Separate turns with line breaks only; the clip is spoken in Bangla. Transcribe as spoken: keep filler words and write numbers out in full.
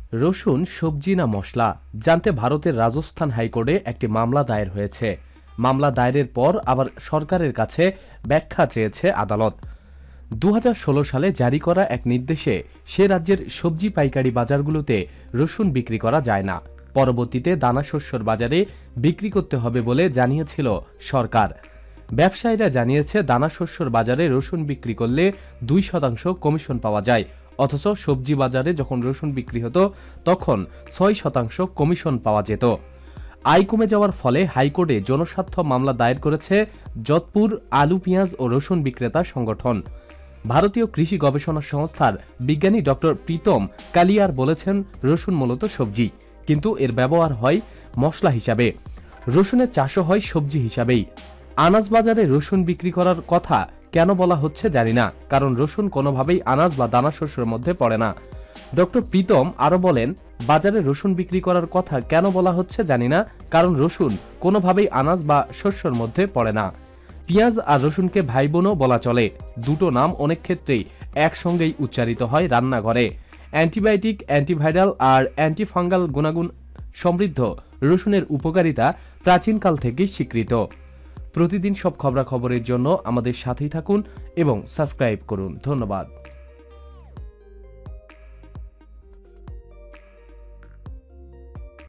রসুন সবজি না মশলা জানতে ভারতের রাজস্থান হাইকোর্টে একটি মামলা দায়ের হয়েছে। মামলা দায়েরের পর আবার সরকারের কাছে ব্যাখ্যা চেয়েছে আদালত। দু হাজার ষোলো সালে জারি করা এক নির্দেশে সে রাজ্যের সবজি পাইকারি বাজারগুলোতে রসুন বিক্রি করা যায় না। পরবর্তীতে দানাশস্যর বাজারে বিক্রি করতে হবে বলে জানিয়েছিল সরকার। ব্যবসায়ীরা জানিয়েছে দানাশস্যর বাজারে রসুন বিক্রি করলে দুই শতাংশ কমিশন পাওয়া যায়, অথচ সবজি বাজারে যখন রসুন বিক্রি হতো তখন ছয় শতাংশ কমিশন পাওয়া যেত। আয় কমে যাওয়ার ফলে হাইকোর্টে জনস্বার্থ মামলা দায়ের করেছে যোধপুর আলু পেঁয়াজ ও রসুন বিক্রেতা সংগঠন। ভারতীয় কৃষি গবেষণা সংস্থার বিজ্ঞানী ডক্টর প্রীতম কালিয়ার বলেছেন, রসুন মূলত সবজি, কিন্তু এর ব্যবহার হয় মশলা হিসাবে। রসুনের চাষও হয় সবজি হিসাবেই। আনাজ বাজারে রসুন বিক্রি করার কথা কেন বলা হচ্ছে জানি না, কারণ রসুন কোনোভাবেই আনাজ বা দানাশস্যের মধ্যে পড়ে না। ডক্টর প্রীতম আরো বলেন, বাজারে রসুন বিক্রি করার কথা কেন বলা হচ্ছে জানি না, কারণ রসুন কোনোভাবেই আনাজ বা শস্যের মধ্যে পড়ে না। পেঁয়াজ আর রসুনকে ভাই বোনও বলা চলে। দুটো নাম অনেক ক্ষেত্রেই একসঙ্গেই উচ্চারিত হয় রান্নাঘরে। অ্যান্টিবায়োটিক, অ্যান্টিভাইরাল আর অ্যান্টিফাঙ্গাল গুণাগুণ সমৃদ্ধ রসুনের উপকারিতা প্রাচীনকাল থেকেই স্বীকৃত। প্রতিদিন সব খবরাখবরের জন্য আমাদের সাথেই থাকুন এবং সাবস্ক্রাইব করুন। ধন্যবাদ।